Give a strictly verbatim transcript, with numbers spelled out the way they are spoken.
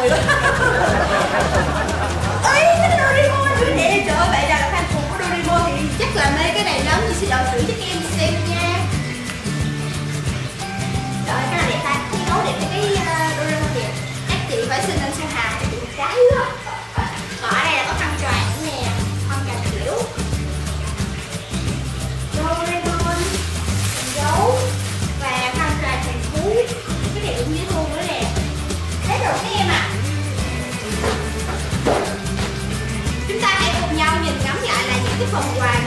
mùi quá. Ê, cái Doraemon nữa nè. Trời ơi, bạn nào là fan cuồng của Doraemon thì chắc là mê cái này lắm. Chị sẽ đọc thử cho các em xem nha. Trời ơi, cái này đẹp ta. Cái gấu đẹp với cái uh, Doraemon kìa. Chắc chị phải xin anh Su Hà cho chị một cái quá. Còn ở đây là có khăn choàng nữa nè. Khăn choàng kiểu Doraemon, gấu và khăn choàng thành thú. Cái này cũng dễ thương nữa nè. Hết rồi các em ạ. À, chúng ta hãy cùng nhau nhìn ngắm lại là những cái phần quà